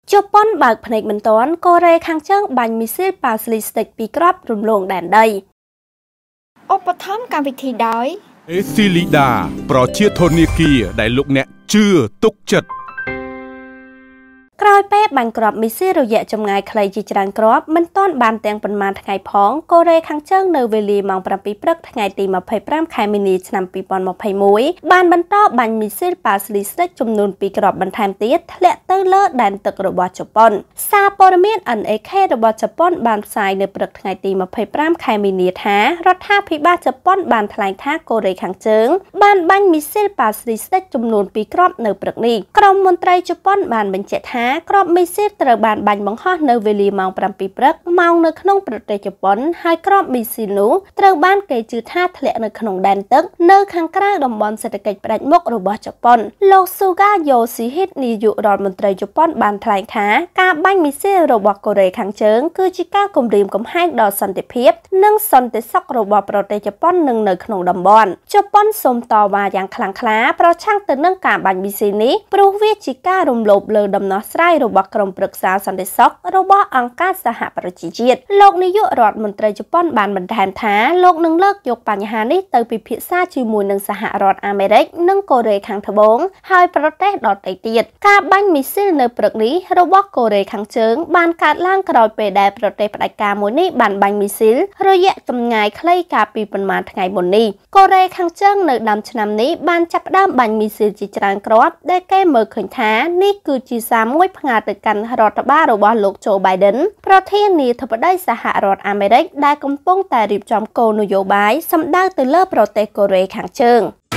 ជប៉ុនបើកភ្នែកមិនទាន់កូរ៉េខាងជើងបាញ់មីស៊ីលប៉ាស៊ីលីស្ទិកពីគ្រាប់រំលងដែនដីឧបត្ថម្ភកម្មវិធីដោយអេស៊ីលីដាប្រជាធនាគារដែលលោកអ្នកជឿទុកចិត្តក្រោយពេលបាញ់គ្រាប់មីស៊ីលរយៈចម្ងាយខ្លីជាច្រើនគ្រាប់មិនទាន់បានទាំងប៉ុន្មានថ្ងៃផងកូរ៉េខាងជើងនៅវេលាម៉ោង 7 ព្រឹកថ្ងៃទី 25 ខែមីនាឆ្នាំ 2021 បានបន្តបាញ់មីស៊ីលប៉ាស៊ីលីស្ទិកចំនួន2គ្រាប់បន្ថែមទៀតធ្លាក់ទៅលើដែនទឹករបស់ជប៉ុនសារព័ត៌មាន NHK របស់ជប៉ុនបានផ្សាយនៅព្រឹកថ្ងៃទី 25 ខែមីនាថារដ្ឋាភិបាលជប៉ុនបានថ្លែងថាកូរ៉េខាងជើងបានបាញ់មីស៊ីលប៉ាស៊ីលីស្ទិកចំនួន2គ្រាប់នៅព្រឹកនេះក្រុមមន្ត្រីជប៉ុនបានបញ្ជាក់ថាគ្រាប់មីស៊ីលត្រូវបានបាញ់បង្ហោះនៅវេលាម៉ោង 7 ព្រឹកម៉ោងនៅក្នុងប្រទេសជប៉ុនហើយគ្រាប់មីស៊ីលនោះត្រូវបានគេជឿថាធ្លាក់នៅក្នុងដែនទឹកនៅខាងក្រៅតំបន់សេដ្ឋកិច្ចផ្ដាច់មុខរបស់ជប៉ុនលោក Suga Yoshihide នាយករដ្ឋមន្ត្រីជប៉ុនបានថ្លែងថាការបាញ់មីស៊ីលរបស់កូរ៉េខាងជើងគឺជាការគំរាមកំហែងដល់សន្តិភាពនិងសន្តិសុខរបស់ប្រទេសជប៉ុននិងនៅក្នុងតំបន់ជប៉ុនសូមតវ៉ាយ៉ាងខ្លាំងក្លាប្រឆាំងទៅនឹងការបាញ់មីស៊ីលនេះព្រោះវាជាការរំលោភលើដំណោះស្រាយរបស់ក្រុមប្រឹក្សាសន្តិសុខរបស់អង្គការសហប្រជាជាតិលោកនាយករដ្ឋមន្ត្រីជប៉ុនបានបន្ថែមថាលោកនឹងលើកយកបញ្ហានេះទៅពិភាក្សាជាមួយនឹងសហរដ្ឋអាមេរិកនិងកូរ៉េខាងត្បូងហើយប្រទេសដទៃទៀតការបាញ់មីស៊ីលនៅព្រឹកនេះរបស់កូរ៉េខាងជើងបានកើតឡើងក្រោយពេលដែលប្រទេសផ្ដាច់ការមួយនេះបានបាញ់មីស៊ីលរយៈចម្ងាយខ្លីកាលពីប៉ុន្មានថ្ងៃមុននេះកូរ៉េខាងជើងនៅដើមឆ្នាំនេះបានចាប់ផ្ដើមបាញ់មីស៊ីលជាច្រើនគ្រាប់ដែលគេមើលឃើញថានេះគឺជាសារមួយផ្ងាយទៅកាន់រដ្ឋបាលរបស់លោក Joe Biden ប្រធានាធិបតីសហរដ្ឋអាមេរិកដែលកំពុងតែរៀបចំគោលនយោបាយសម្ដៅទៅលើប្រទេសកូរ៉េខាងជើង